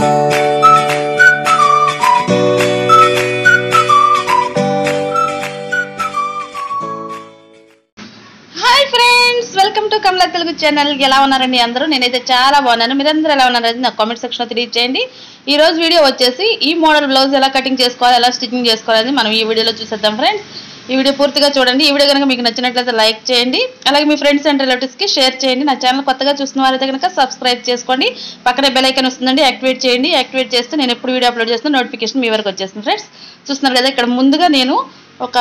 Welcome to Kamala Telugu channel. ఎలా ఉన్నారండి అందరూ? నేనైతే చాలా బాగున్నాను. మీరందరూ ఎలా ఉన్నారని నాకు కామెంట్ సెక్షన్లో తెలియజేయండి. ఈ రోజు వీడియో వచ్చేసి ఈ మోడల్ బ్లౌజ్ ఎలా కటింగ్ చేసుకోవాలి, ఎలా స్టిచ్చింగ్ చేసుకోవాలని మనం ఈ వీడియోలో చూసేద్దాం ఫ్రెండ్స్. ఈ వీడియో పూర్తిగా చూడండి. ఈ వీడియో కనుక మీకు నచ్చినట్లయితే లైక్ చేయండి, అలాగే మీ ఫ్రెండ్స్ అండ్ రిలేటివ్స్కి షేర్ చేయండి. నా ఛానల్ కొత్తగా చూస్తున్న వారైతే కనుక సబ్స్క్రైబ్ చేసుకోండి. పక్కనే బెల్ ఐకాన్ వస్తుందండి, యాక్టివేట్ చేయండి. యాక్టివేట్ చేస్తే నేను ఎప్పుడు వీడియో అప్లోడ్ చేస్తున్నా నోటిఫికేషన్ మీ వరకు వచ్చేస్తుంది ఫ్రెండ్స్. చూస్తున్నారు కదా, ఇక్కడ ముందుగా నేను ఒక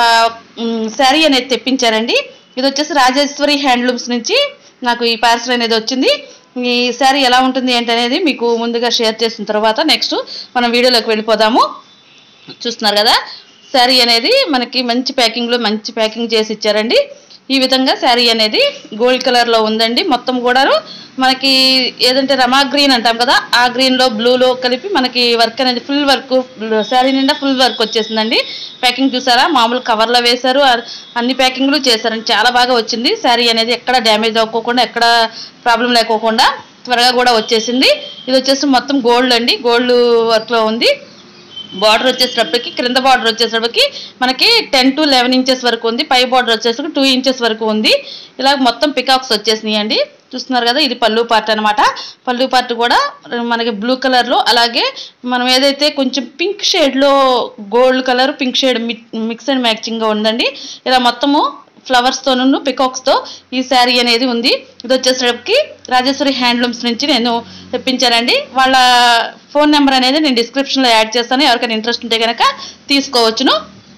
శారీ అనేది తెప్పించానండి. ఇది వచ్చేసి రాజేశ్వరి హ్యాండ్లూమ్స్ నుంచి నాకు ఈ పార్సల్ అనేది వచ్చింది. ఈ శారీ ఎలా ఉంటుంది ఏంటనేది మీకు ముందుగా షేర్ చేసిన తర్వాత నెక్స్ట్ మనం వీడియోలోకి వెళ్ళిపోదాము. చూస్తున్నారు కదా, శారీ అనేది మనకి మంచి ప్యాకింగ్లో మంచి ప్యాకింగ్ చేసి ఇచ్చారండి. ఈ విధంగా శారీ అనేది గోల్డ్ కలర్లో ఉందండి. మొత్తం కూడాను మనకి ఏదంటే రమా గ్రీన్ అంటాం కదా, ఆ గ్రీన్లో బ్లూలో కలిపి మనకి వర్క్ అనేది ఫుల్ వర్క్, శారీ నిండా ఫుల్ వర్క్ వచ్చేసిందండి. ప్యాకింగ్ చూసారా, మామూలు కవర్లో వేశారు, అన్ని ప్యాకింగ్లు చేశారండి. చాలా బాగా వచ్చింది శారీ అనేది. ఎక్కడ డ్యామేజ్ అవ్వకుండా, ఎక్కడ ప్రాబ్లం లేకోకుండా త్వరగా కూడా వచ్చేసింది. ఇది వచ్చేసి మొత్తం గోల్డ్ అండి, గోల్డ్ వర్క్లో ఉంది. బార్డర్ వచ్చేసేటప్పటికి, క్రింద బార్డర్ వచ్చేసేటప్పటికి మనకి 10 to 11 ఇంచెస్ వరకు ఉంది. పై బార్డర్ వచ్చేసరికి 2 ఇంచెస్ వరకు ఉంది. ఇలా మొత్తం పికాక్స్ వచ్చేసినాయి అండి. చూస్తున్నారు కదా, ఇది పళ్ళు పార్ట్ అనమాట. పళ్ళు పార్ట్ కూడా మనకి బ్లూ కలర్లో, అలాగే మనం ఏదైతే కొంచెం పింక్ షేడ్లో gold colour pink shade mix and మ్యాచింగ్గా ఉందండి. ఇలా మొత్తము ఫ్లవర్స్తోను పికాక్స్తో ఈ శారీ అనేది ఉంది. ఇది వచ్చేసరికి రాజేశ్వరి హ్యాండ్లూమ్స్ నుంచి నేను తెప్పించానండి. వాళ్ళ ఫోన్ నెంబర్ అనేది నేను డిస్క్రిప్షన్లో యాడ్ చేస్తాను, ఎవరికైనా ఇంట్రెస్ట్ ఉంటే కనుక తీసుకోవచ్చును.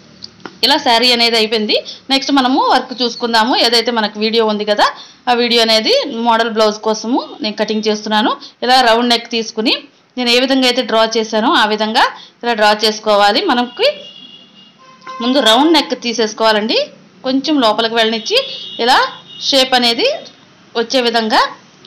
ఇలా శారీ అనేది అయిపోయింది. నెక్స్ట్ మనము వర్క్ చూసుకుందాము. ఏదైతే మనకు వీడియో ఉంది కదా, ఆ వీడియో అనేది మోడల్ బ్లౌజ్ కోసము నేను కటింగ్ చేస్తున్నాను. ఇలా రౌండ్ నెక్ తీసుకుని నేను ఏ విధంగా అయితే డ్రా చేశానో ఆ విధంగా ఇలా డ్రా చేసుకోవాలి. మనకి ముందు రౌండ్ నెక్ తీసేసుకోవాలండి. కొంచెం లోపలికి వెళ్ళనిచ్చి ఇలా షేప్ అనేది వచ్చే విధంగా,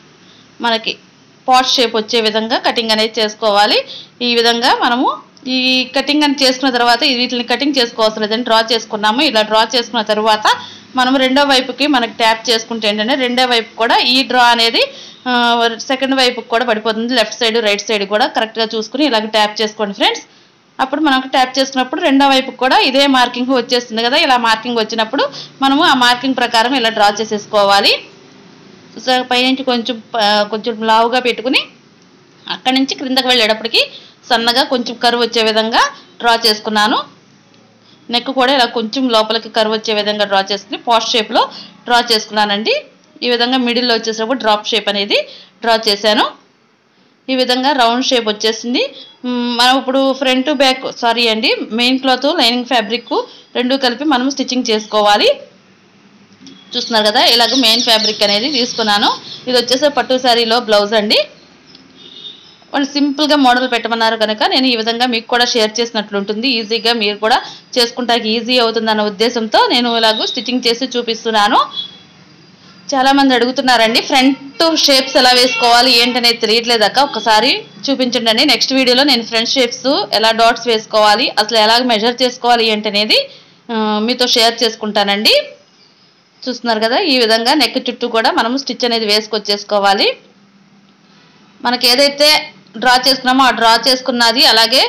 మనకి పాట్ షేప్ వచ్చే విధంగా కటింగ్ అనేది చేసుకోవాలి. ఈ విధంగా మనము ఈ కటింగ్ అని చేసుకున్న తర్వాత వీటిని కటింగ్ చేసుకోవాల్సిన లేదని డ్రా చేసుకున్నాము. ఇలా డ్రా చేసుకున్న తర్వాత మనం రెండో వైపుకి మనకి ట్యాప్ చేసుకుంటే ఏంటంటే రెండో వైపు కూడా ఈ డ్రా అనేది సెకండ్ వైపుకి కూడా పడిపోతుంది. లెఫ్ట్ సైడ్ రైట్ సైడ్ కూడా కరెక్ట్గా చూసుకుని ఇలాగ ట్యాప్ చేసుకోండి ఫ్రెండ్స్. అప్పుడు మనకు ట్యాప్ చేసుకున్నప్పుడు రెండో వైపు కూడా ఇదే మార్కింగ్ వచ్చేస్తుంది కదా. ఇలా మార్కింగ్ వచ్చినప్పుడు మనము ఆ మార్కింగ్ ప్రకారం ఇలా డ్రా చేసేసుకోవాలి. పైనుంచి కొంచెం లావుగా పెట్టుకుని అక్కడి నుంచి క్రిందకి వెళ్ళేటప్పటికి సన్నగా కొంచెం కర్వ్ వచ్చే విధంగా డ్రా చేసుకున్నాను. నెక్ కూడా ఇలా కొంచెం లోపలికి కర్వ్ వచ్చే విధంగా డ్రా చేసుకుని పాస్ట్ షేప్లో డ్రా చేసుకున్నానండి. ఈ విధంగా మిడిల్లో వచ్చేసినప్పుడు డ్రాప్ షేప్ అనేది డ్రా చేశాను. ఈ విధంగా రౌండ్ షేప్ వచ్చేసింది. మనం ఇప్పుడు front back main cloth lining fabric రెండు కలిపి మనం స్టిచ్చింగ్ చేసుకోవాలి. చూస్తున్నారు కదా, ఇలాగ మెయిన్ ఫ్యాబ్రిక్ అనేది తీసుకున్నాను. ఇది వచ్చేసి పట్టు శారీలో బ్లౌజ్ అండి. వాళ్ళు సింపుల్గా మోడల్ పెట్టమన్నారు కనుక నేను ఈ విధంగా మీకు కూడా షేర్ చేసినట్లు ఉంటుంది. ఈజీగా మీరు కూడా చేసుకుంటానికి ఈజీ అవుతుందన్న ఉద్దేశంతో నేను ఇలాగ స్టిచ్చింగ్ చేసి చూపిస్తున్నాను. చాలామంది అడుగుతున్నారండి, ఫ్రంట్ షేప్స్ ఎలా వేసుకోవాలి ఏంటనేది తెలియట్లేదు అక్క, ఒకసారి చూపించండి అండి. నెక్స్ట్ వీడియోలో నేను ఫ్రంట్ షేప్స్ ఎలా డాట్స్ వేసుకోవాలి, అసలు ఎలాగ మెజర్ చేసుకోవాలి ఏంటనేది మీతో షేర్ చేసుకుంటానండి. చూస్తున్నారు కదా, ఈ విధంగా నెక్ చుట్టూ కూడా మనము స్టిచ్ అనేది వేసుకొచ్చేసుకోవాలి. మనకి ఏదైతే డ్రా చేసుకున్నామో ఆ డ్రా చేసుకున్నది అలాగే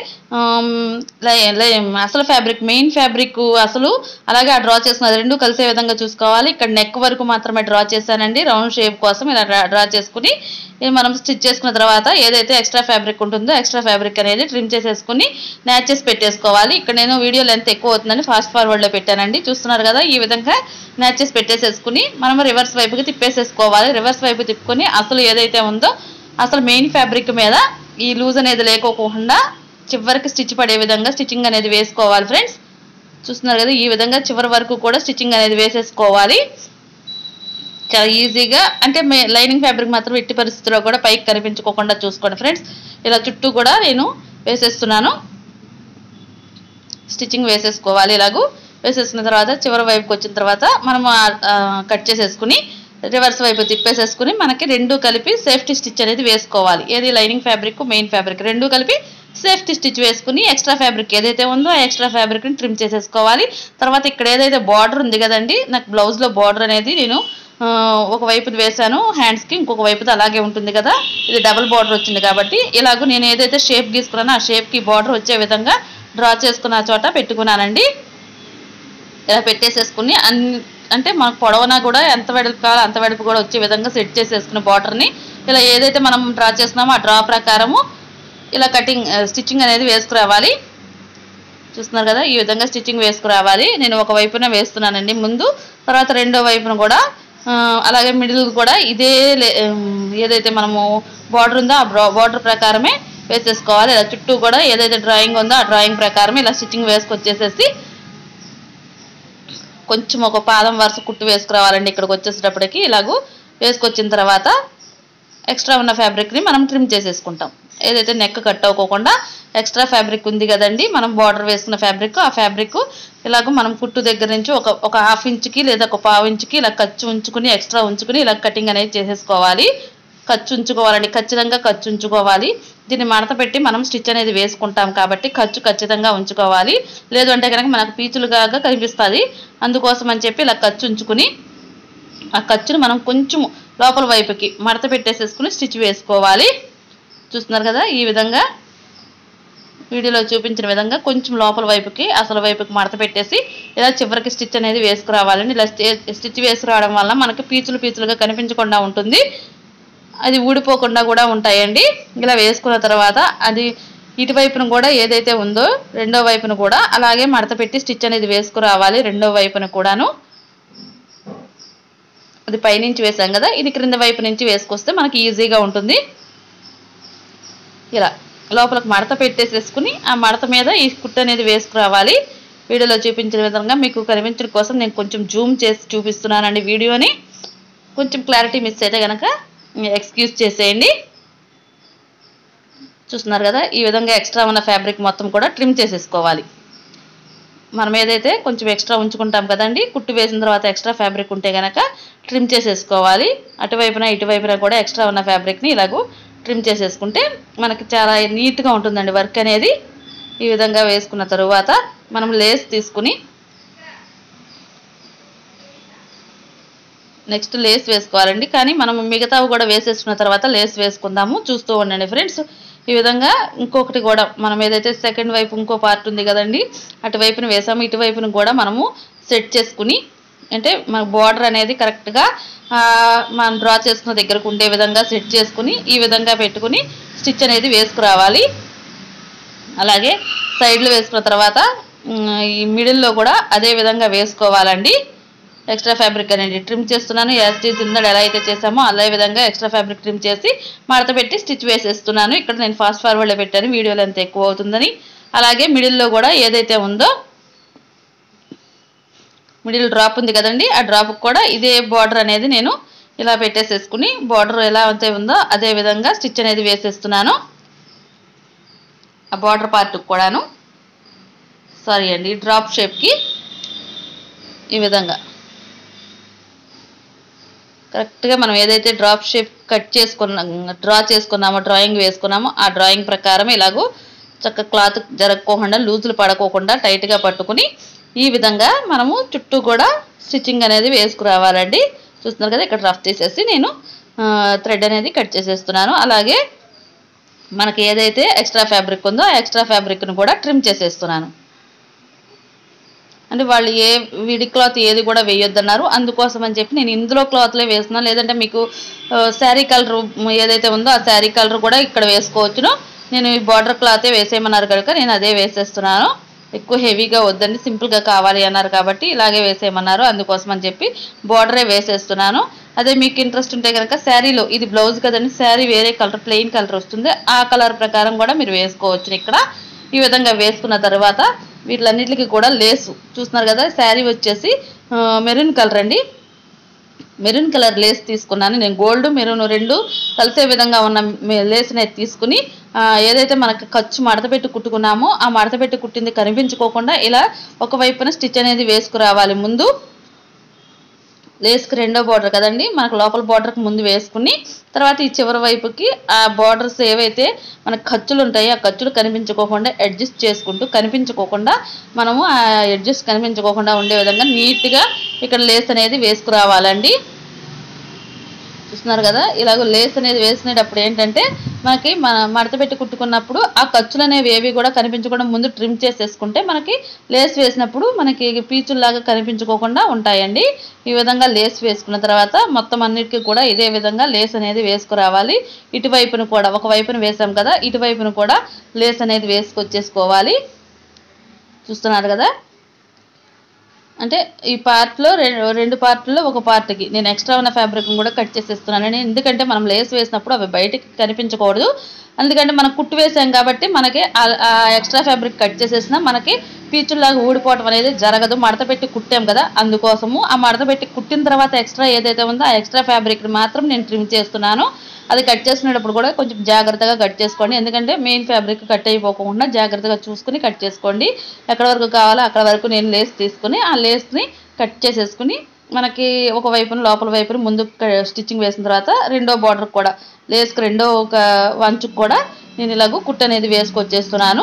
అసలు ఫ్యాబ్రిక్ మెయిన్ ఫ్యాబ్రిక్ అసలు అలాగే ఆ డ్రా చేసుకున్నది రెండు కలిసే విధంగా చూసుకోవాలి. ఇక్కడ నెక్ వరకు మాత్రమే డ్రా చేశానండి రౌండ్ షేప్ కోసం. ఇలా డ్రా చేసుకుని మనం స్టిచ్ చేసుకున్న తర్వాత ఏదైతే ఎక్స్ట్రా ఫ్యాబ్రిక్ ఉంటుందో ఎక్స్ట్రా ఫ్యాబ్రిక్ అనేది ట్రిమ్ చేసేసుకుని మ్యాచ్ చేసి పెట్టేసుకోవాలి. ఇక్కడ నేను వీడియో లెంత్ ఎక్కువ అవుతుందని ఫాస్ట్ ఫార్వర్డ్లో పెట్టానండి. చూస్తున్నారు కదా, ఈ విధంగా మ్యాచ్ చేసి పెట్టేసేసుకుని మనం రివర్స్ వైపుకి తిప్పేసేసుకోవాలి. రివర్స్ వైపు తిప్పుకొని అసలు ఏదైతే ఉందో అసలు మెయిన్ ఫ్యాబ్రిక్ మీద ఈ లూజ్ అనేది లేకోకుండా చివరికి స్టిచ్ పడే విధంగా స్టిచ్చింగ్ అనేది వేసుకోవాలి ఫ్రెండ్స్. చూస్తున్నారు కదా, ఈ విధంగా చివరి వరకు కూడా స్టిచ్చింగ్ అనేది వేసేసుకోవాలి. చాలా ఈజీగా, అంటే లైనింగ్ ఫ్యాబ్రిక్ మాత్రం ఎట్టి పరిస్థితుల్లో కూడా పైకి కనిపించుకోకుండా చూసుకోండి ఫ్రెండ్స్. ఇలా చుట్టూ కూడా నేను వేసేస్తున్నాను. స్టిచ్చింగ్ వేసేసుకోవాలి. ఇలాగూ వేసేసుకున్న తర్వాత చివరి వైపుకి వచ్చిన తర్వాత మనం కట్ చేసేసుకుని రివర్స్ వైపు తిప్పేసేసుకుని మనకి రెండు కలిపి సేఫ్టీ స్టిచ్ అనేది వేసుకోవాలి. ఏది లైనింగ్ ఫ్యాబ్రిక్ మెయిన్ ఫ్యాబ్రిక్ రెండు కలిపి సేఫ్టీ స్టిచ్ వేసుకుని ఎక్స్ట్రా ఫ్యాబ్రిక్ ఏదైతే ఉందో ఆ ఎక్స్ట్రా ఫ్యాబ్రిక్ని ట్రిమ్ చేసేసుకోవాలి. తర్వాత ఇక్కడ ఏదైతే బార్డర్ ఉంది కదండి, నాకు బ్లౌజ్లో బార్డర్ అనేది నేను ఒక వైపుది వేసాను హ్యాండ్స్కి, ఇంకొక వైపుది అలాగే ఉంటుంది కదా, ఇది డబుల్ బార్డర్ వచ్చింది కాబట్టి ఇలాగూ నేను ఏదైతే షేప్ గీసుకున్నానో ఆ షేప్కి బార్డర్ వచ్చే విధంగా డ్రా చేసుకున్న చోట పెట్టుకున్నానండి. ఇలా పెట్టేసేసుకుని అంటే మనకు పొడవునా కూడా ఎంత వెడల్పు కావాలో అంత వెడల్పు కూడా వచ్చే విధంగా సెట్ చేసేసుకుని బార్డర్ని ఇలా ఏదైతే మనం డ్రా చేస్తున్నామో ఆ డ్రా ప్రకారము ఇలా స్టిచ్చింగ్ అనేది వేసుకురావాలి. చూస్తున్నారు కదా, ఈ విధంగా స్టిచ్చింగ్ వేసుకురావాలి. నేను ఒక వైపున వేస్తున్నానండి ముందు, తర్వాత రెండో వైపున కూడా అలాగే మిడిల్ కూడా ఇదే ఏదైతే మనము బార్డర్ ఉందో ఆ బార్డర్ ప్రకారమే వేసేసుకోవాలి. ఇలా చుట్టూ కూడా ఏదైతే డ్రాయింగ్ ఉందో ఆ డ్రాయింగ్ ప్రకారమే ఇలా స్టిచ్చింగ్ వేసుకొచ్చేసేసి కొంచెం ఒక పాదం వరుస కుట్టు వేసుకురావాలండి. ఇక్కడికి వచ్చేసేటప్పటికి ఇలాగూ వేసుకొచ్చిన తర్వాత ఎక్స్ట్రా ఉన్న ఫ్యాబ్రిక్ని మనం ట్రిమ్ చేసేసుకుంటాం. ఏదైతే నెక్ కట్ అవ్వకుండా ఎక్స్ట్రా ఫ్యాబ్రిక్ ఉంది కదండి, మనం బార్డర్ వేసుకున్న ఫ్యాబ్రిక్, ఆ ఫ్యాబ్రిక్ ఇలాగ మనం కుట్టు దగ్గర నుంచి ఒక హాఫ్ ఇంచుకి లేదా ఒక పావు ఇంచుకి ఇలా ఖర్చు ఉంచుకుని ఎక్స్ట్రా ఉంచుకుని ఇలా కటింగ్ అనేది చేసేసుకోవాలి. ఖర్చు ఉంచుకోవాలండి, ఖచ్చితంగా ఖర్చు ఉంచుకోవాలి. దీన్ని మడత పెట్టి మనం స్టిచ్ అనేది వేసుకుంటాం కాబట్టి ఖర్చు ఖచ్చితంగా ఉంచుకోవాలి. లేదు అంటే కనుక మనకు పీచులుగా కనిపిస్తుంది. అందుకోసం అని చెప్పి ఇలా ఖర్చు ఉంచుకుని ఆ ఖర్చును మనం కొంచెం లోపల వైపుకి మడత పెట్టేసేసుకుని స్టిచ్ వేసుకోవాలి. చూస్తున్నారు కదా, ఈ విధంగా వీడియోలో చూపించిన విధంగా కొంచెం లోపల వైపుకి అసలు వైపుకి మడత పెట్టేసి ఇలా చివరికి స్టిచ్ అనేది వేసుకురావాలండి. ఇలా స్టిచ్ వేసుకురావడం వల్ల మనకి పీచులుగా కనిపించకుండా ఉంటుంది, అది ఊడిపోకుండా కూడా ఉంటాయండి. ఇలా వేసుకున్న తర్వాత అది ఇటువైపున కూడా ఏదైతే ఉందో రెండో వైపున కూడా అలాగే మడత పెట్టి స్టిచ్ అనేది వేసుకురావాలి. రెండో వైపున కూడాను అది పైనుంచి వేసాం కదా, ఇది క్రింద వైపు నుంచి వేసుకొస్తే మనకి ఈజీగా ఉంటుంది. ఇలా లోపలికి మడత పెట్టేసేసుకుని ఆ మడత మీద ఈ కుట్టు అనేది వేసుకురావాలి. వీడియోలో చూపించిన విధంగా మీకు కనిపించడం కోసం నేను కొంచెం జూమ్ చేసి చూపిస్తున్నానండి వీడియోని. కొంచెం క్లారిటీ మిస్ అయితే కనుక ఎక్స్క్యూజ్ చేసేయండి. చూస్తున్నారు కదా, ఈ విధంగా ఎక్స్ట్రా ఉన్న ఫ్యాబ్రిక్ మొత్తం కూడా ట్రిమ్ చేసేసుకోవాలి. మనం ఏదైతే కొంచెం ఎక్స్ట్రా ఉంచుకుంటాం కదండి, కుట్టు వేసిన తర్వాత ఎక్స్ట్రా ఫ్యాబ్రిక్ ఉంటే కనుక ట్రిమ్ చేసేసుకోవాలి. అటువైపున ఇటువైపున కూడా ఎక్స్ట్రా ఉన్న ఫ్యాబ్రిక్ని ఇలాగూ ట్రిమ్ చేసేసుకుంటే మనకి చాలా నీట్గా ఉంటుందండి వర్క్ అనేది. ఈ విధంగా వేసుకున్న తరువాత మనం లేస్ తీసుకుని నెక్స్ట్ లేస్ వేసుకోవాలండి. కానీ మనం మిగతావి కూడా వేసేసుకున్న తర్వాత లేస్ వేసుకుందాము, చూస్తూ ఉండండి ఫ్రెండ్స్. ఈ విధంగా ఇంకొకటి కూడా మనం ఏదైతే సెకండ్ వైపు ఇంకో పార్ట్ ఉంది కదండి, అటువైపున వేసాము, ఇటువైపున కూడా మనము సెట్ చేసుకుని అంటే మన బార్డర్ అనేది కరెక్ట్గా మనం డ్రా చేసుకున్న దగ్గరకు ఉండే విధంగా సెట్ చేసుకుని ఈ విధంగా పెట్టుకుని స్టిచ్ అనేది వేసుకురావాలి. అలాగే సైడ్లో వేసుకున్న తర్వాత ఈ మిడిల్లో కూడా అదే విధంగా వేసుకోవాలండి. ఎక్స్ట్రా ఫ్యాబ్రిక్ అనేది ట్రిమ్ చేస్తున్నాను. యాజ్ టీజ్ ఇందడ ఎలా అయితే చేసామో అదే విధంగా ఎక్స్ట్రా ఫ్యాబ్రిక్ ట్రిమ్ చేసి మడత పెట్టి స్టిచ్ వేసేస్తున్నాను. ఇక్కడ నేను ఫాస్ట్ ఫార్వర్డ్లో పెట్టాను, వీడియోలో ఎంత ఎక్కువ అవుతుందని. అలాగే మిడిల్లో కూడా ఏదైతే ఉందో మిడిల్ డ్రాప్ ఉంది కదండి, ఆ డ్రాప్కి కూడా ఇదే బార్డర్ అనేది నేను ఇలా పెట్టేసేసుకుని బార్డర్ ఎలా అయితే ఉందో అదే విధంగా స్టిచ్ అనేది వేసేస్తున్నాను. ఆ బార్డర్ పార్ట్కి కూడాను సారీ అండి డ్రాప్ షేప్కి ఈ విధంగా కరెక్ట్గా మనం ఏదైతే డ్రాప్ షేప్ డ్రా చేసుకున్నామో డ్రాయింగ్ వేసుకున్నామో ఆ డ్రాయింగ్ ప్రకారం ఇలాగూ చక్క క్లాత్ జరగకోకుండా లూజులు పడకోకుండా టైట్గా పట్టుకుని ఈ విధంగా మనము చుట్టూ కూడా స్టిచ్చింగ్ అనేది వేసుకురావాలండి. చూస్తున్నారు కదా, ఇక్కడ రఫ్ చేసేసి నేను థ్రెడ్ అనేది కట్ చేసేస్తున్నాను. అలాగే మనకి ఏదైతే ఎక్స్ట్రా ఫ్యాబ్రిక్ ఉందో ఆ ఎక్స్ట్రా ఫ్యాబ్రిక్ను కూడా ట్రిమ్ చేసేస్తున్నాను. అంటే వాళ్ళు విడి క్లాత్ ఏది కూడా వేయొద్దన్నారు, అందుకోసం అని చెప్పి నేను ఇందులో క్లాత్లే వేస్తున్నాను. లేదంటే మీకు శారీ కలర్ ఏదైతే ఉందో ఆ శారీ కలర్ కూడా ఇక్కడ వేసుకోవచ్చును. నేను ఈ బార్డర్ క్లాతే వేసేయమన్నారు కనుక నేను అదే వేసేస్తున్నాను. ఎక్కువ హెవీగా వద్దండి, సింపుల్గా కావాలి అన్నారు కాబట్టి ఇలాగే వేసేయమన్నారు, అందుకోసం అని చెప్పి బార్డరే వేసేస్తున్నాను. అదే మీకు ఇంట్రెస్ట్ ఉంటే కనుక శారీలో ఇది బ్లౌజ్ కదండి, శారీ వేరే కలర్ ప్లెయిన్ కలర్ వస్తుంది, ఆ కలర్ ప్రకారం కూడా మీరు వేసుకోవచ్చు. ఇక్కడ ఈ విధంగా వేసుకున్న తర్వాత వీటిలన్నిటికీ కూడా లేసు చూస్తున్నారు కదా, శారీ వచ్చేసి మెరూన్ కలర్ అండి, మెరూన్ కలర్ లేస్ తీసుకున్నాను నేను. గోల్డ్ మెరూన్ రెండు కలిసే విధంగా ఉన్న లేస్ని తీసుకుని ఏదైతే మనకి ఖర్చు మడతపెట్టి కుట్టుకున్నామో ఆ మడతపెట్టి కుట్టింది కనిపించుకోకుండా ఇలా ఒకవైపున స్టిచ్ అనేది వేసుకురావాలి. ముందు లేస్కి రెండో బార్డర్ కదండి, మనకు లోపల బార్డర్కి ముందు వేసుకుని తర్వాత ఈ చివరి వైపుకి ఆ బార్డర్స్ ఏవైతే మనకు ఖర్చులు ఉంటాయో ఆ ఖర్చులు కనిపించుకోకుండా అడ్జస్ట్ చేసుకుంటూ కనిపించుకోకుండా మనము ఆ అడ్జస్ట్ కనిపించుకోకుండా ఉండే విధంగా నీట్గా ఇక్కడ లేస్ అనేది వేసుకురావాలండి. చూస్తున్నారు కదా, ఇలాగ లేస్ అనేది వేసుకునేటప్పుడు ఏంటంటే మనకి మడత పెట్టి కుట్టుకున్నప్పుడు ఆ ఖర్చులు అనేవి ఏవి కూడా కనిపించకుండా ముందు ట్రిమ్ చేసేసుకుంటే మనకి లేస్ వేసినప్పుడు మనకి పీచుల్లాగా కనిపించుకోకుండా ఉంటాయండి. ఈ విధంగా లేస్ వేసుకున్న తర్వాత మొత్తం అన్నిటికీ కూడా ఇదే విధంగా లేస్ అనేది వేసుకురావాలి. ఇటువైపును కూడా ఒకవైపున వేసాం కదా, ఇటువైపును కూడా లేస్ అనేది వేసుకొచ్చేసుకోవాలి. చూస్తున్నారు కదా, అంటే ఈ పార్ట్లో రెండు పార్ట్లో ఒక పార్ట్కి నేను ఎక్స్ట్రా ఉన్న ఫ్యాబ్రిక్ని కూడా కట్ చేసేస్తున్నాను. ఎందుకంటే మనం లేస్ వేసినప్పుడు అవి బయటకి కనిపించకూడదు. ఎందుకంటే మనం కుట్టు వేసాం కాబట్టి మనకి ఆ ఎక్స్ట్రా ఫ్యాబ్రిక్ కట్ చేసేసినా మనకి పీచుల్లాగా ఊడిపోవడం అనేది జరగదు. మడత పెట్టి కుట్టాం కదా, అందుకోసము ఆ మడత పెట్టి కుట్టిన తర్వాత ఎక్స్ట్రా ఏదైతే ఉందో ఆ ఎక్స్ట్రా ఫ్యాబ్రిక్ని మాత్రం నేను ట్రిమ్ చేస్తున్నాను. అది కట్ చేసినప్పుడు కూడా కొంచెం జాగ్రత్తగా కట్ చేసుకోండి. ఎందుకంటే మెయిన్ ఫ్యాబ్రిక్ కట్ అయిపోకుండా జాగ్రత్తగా చూసుకుని కట్ చేసుకోండి. ఎక్కడ వరకు కావాలో అక్కడ వరకు నేను లేస్ తీసుకుని ఆ లేస్ని కట్ చేసేసుకుని మనకి ఒక వైపున లోపల వైపున ముందు స్టిచ్చింగ్ వేసిన తర్వాత రెండో బార్డర్ కూడా లేస్కి రెండో ఒక వంచుకు కూడా నేను ఇలాగ కుట్టు అనేది వేసుకొచ్చేస్తున్నాను.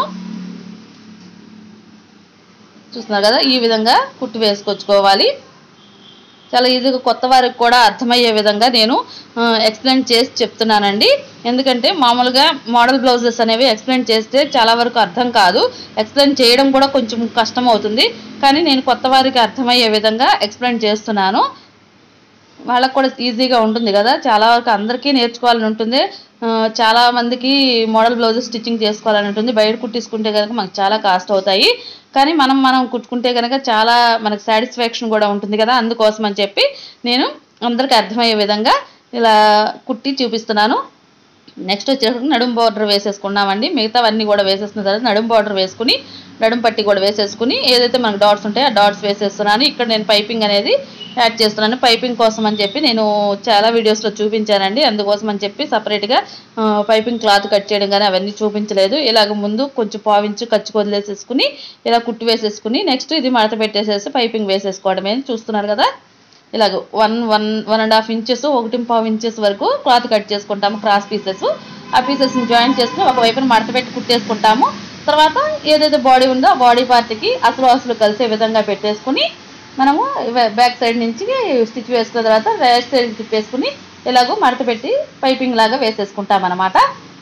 చూస్తున్నారు కదా, ఈ విధంగా కుట్టు వేసుకొచ్చుకోవాలి. చాలా ఈజీగా కొత్త వారికి కూడా అర్థమయ్యే విధంగా నేను ఎక్స్ప్లెయిన్ చేసి చెప్తున్నానండి. ఎందుకంటే మామూలుగా మోడల్ బ్లౌజెస్ అనేవి ఎక్స్ప్లెయిన్ చేస్తే చాలా వరకు అర్థం కాదు, ఎక్స్ప్లెయిన్ చేయడం కూడా కొంచెం కష్టం అవుతుంది. కానీ నేను కొత్త వారికి అర్థమయ్యే విధంగా ఎక్స్ప్లెయిన్ చేస్తున్నాను. వాళ్ళకు కూడా ఈజీగా ఉంటుంది కదా, చాలా వరకు అందరికీ నేర్చుకోవాలని ఉంటుంది. చాలామందికి మోడల్ బ్లౌజెస్ స్టిచ్చింగ్ చేసుకోవాలని ఉంటుంది. బయట కుట్టించుకుంటే కనుక మనకు చాలా కాస్ట్ అవుతాయి. కానీ మనం కుట్టుకుంటే కనుక చాలా మనకు సాటిస్ఫాక్షన్ కూడా ఉంటుంది కదా, అందుకోసం అని చెప్పి నేను అందరికీ అర్థమయ్యే విధంగా ఇలా కుట్టి చూపిస్తున్నాను. నెక్స్ట్ వచ్చేసరికి నడుం బార్డర్ వేసేసుకున్నామండి. మిగతావన్నీ కూడా వేసేసుకున్న తర్వాత నడుం బార్డర్ వేసుకుని నడుం పట్టి కూడా వేసేసుకుని ఏదైతే మనకు డాట్స్ ఉంటాయో ఆ డాట్స్ వేసేస్తున్నాను. ఇక్కడ నేను పైపింగ్ అనేది యాడ్ చేస్తున్నాను. పైపింగ్ కోసం అని చెప్పి నేను చాలా వీడియోస్లో చూపించానండి. అందుకోసం అని చెప్పి సపరేట్గా పైపింగ్ క్లాత్ కట్ చేయడం కానీ అవన్నీ చూపించలేదు. ఇలాగ ముందు కొంచెం పావించి ఖర్చు వదిలేసేసుకుని ఇలా కుట్టు వేసేసుకుని నెక్స్ట్ ఇది మడత పెట్టేసేసి పైపింగ్ వేసేసుకోవడమే. చూస్తున్నారు కదా, ఇలాగ 1.5 ఇంచెస్ 1.5 ఇంచెస్ వరకు క్లాత్ కట్ చేసుకుంటాము. క్రాస్ పీసెస్ ఆ పీసెస్ని జాయిన్ చేసుకుని ఒకవైపున మడత పెట్టి కుట్టేసుకుంటాము. తర్వాత ఏదైతే బాడీ ఉందో ఆ బాడీ పార్ట్కి అసలు కలిసే విధంగా పెట్టేసుకుని మనము బ్యాక్ సైడ్ నుంచి స్టిచ్ వేసుకున్న తర్వాత రైట్ సైడ్ తిప్పేసుకుని ఇలాగో మడత పెట్టి పైపింగ్ లాగా వేసేసుకుంటాం అన్నమాట.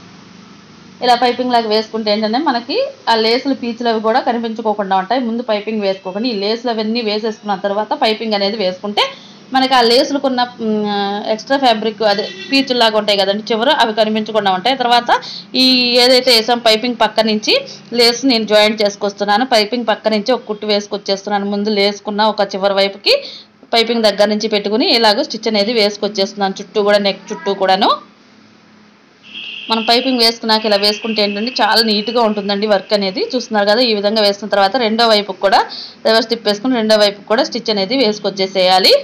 ఇలా పైపింగ్ లాగా వేసుకుంటే ఏంటంటే మనకి ఆ లేసులు పీచులు అవి కూడా కనిపించుకోకుండా ఉంటాయి. ముందు పైపింగ్ వేసుకోకుండా ఈ లేసులు అవన్నీ వేసేసుకున్న తర్వాత పైపింగ్ అనేది వేసుకుంటే మనకి ఆ లేసులకున్న ఎక్స్ట్రా ఫ్యాబ్రిక్ అదే పీచుల్లాగా ఉంటాయి కదండి చివరు, అవి కనిపించకుండా ఉంటాయి. తర్వాత ఈ ఏదైతే వేసాం పైపింగ్ పక్క నుంచి లేస్ నేను జాయింట్ చేసుకొస్తున్నాను. పైపింగ్ పక్క నుంచి ఒక కుట్టు వేసుకొచ్చేస్తున్నాను. ముందు లేసుకున్న ఒక చివరి వైపుకి పైపింగ్ దగ్గర నుంచి పెట్టుకుని ఇలాగ స్టిచ్ అనేది వేసుకొచ్చేస్తున్నాను. చుట్టూ కూడా నెక్ చుట్టూ కూడాను మనం పైపింగ్ వేసుకున్నాక ఇలా వేసుకుంటే ఏంటంటే చాలా నీట్గా ఉంటుందండి వర్క్ అనేది. చూస్తున్నారు కదా, ఈ విధంగా వేసుకున్న తర్వాత రెండో వైపుకి కూడా రివర్స్ తిప్పేసుకుని రెండో వైపుకి కూడా స్టిచ్ అనేది వేసుకొచ్చేసేయాలి.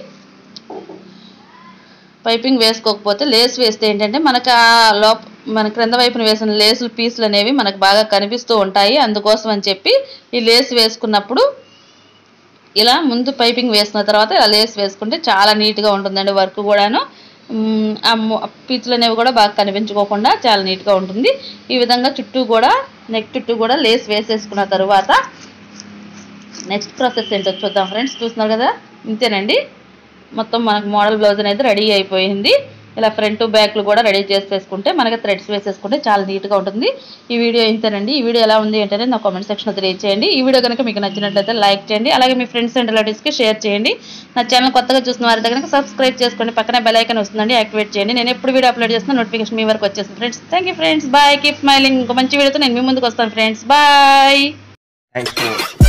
పైపింగ్ వేసుకోకపోతే లేస్ వేస్తే ఏంటంటే మనకు మన క్రింద వైపున వేసిన లేసులు పీసులు అనేవి మనకు బాగా కనిపిస్తూ ఉంటాయి. అందుకోసం అని చెప్పి ఈ లేస్ వేసుకున్నప్పుడు ఇలా ముందు పైపింగ్ వేసుకున్న తర్వాత ఇలా లేస్ వేసుకుంటే చాలా నీట్గా ఉంటుందండి వర్క్ కూడాను. ఆ పీచులు అనేవి కూడా బాగా కనిపించుకోకుండా చాలా నీట్గా ఉంటుంది. ఈ విధంగా చుట్టూ కూడా నెక్ చుట్టూ కూడా లేస్ వేసేసుకున్న తర్వాత నెక్స్ట్ ప్రాసెస్ ఏంటో చూద్దాం ఫ్రెండ్స్. చూస్తున్నారు కదా, ఇంతేనండి మొత్తం మనకు మోడల్ బ్లౌజ్ అనేది రెడీ అయిపోయింది. ఇలా ఫ్రంట్ బ్యాక్లు కూడా రెడీ చేసేసుకుంటే మనకి థ్రెడ్స్ వేసేసుకుంటే చాలా నీట్గా ఉంటుంది. ఈ వీడియో ఇంతేనండి. ఈ వీడియో ఎలా ఉంది ఏంటనే నా కామెంట్ సెక్షన్లో తెలియజేయండి. ఈ వీడియో కనుక మీకు నచ్చినట్లయితే లైక్ చేయండి, అలాగే మీ ఫ్రెండ్స్ అండ్ రిలేటివ్స్కి షేర్ చేయండి. నా ఛానల్ కొత్తగా చూసిన వారి కనుక సబ్స్క్రైబ్ చేసుకోండి, పక్కనే బెల్ ఐకాన్ వస్తుందండి యాక్టివేట్ చేయండి. నేను ఎప్పుడు వీడియో అప్లోడ్ చేస్తున్నా నోటిఫికేషన్ మీ వరకు వచ్చేస్తుంది friends. Thank you friends, bye, keep smiling. ఇంకో మంచి వీడియోతో నేను మీ ముందుకు వస్తాను ఫ్రెండ్స్, బాయ్.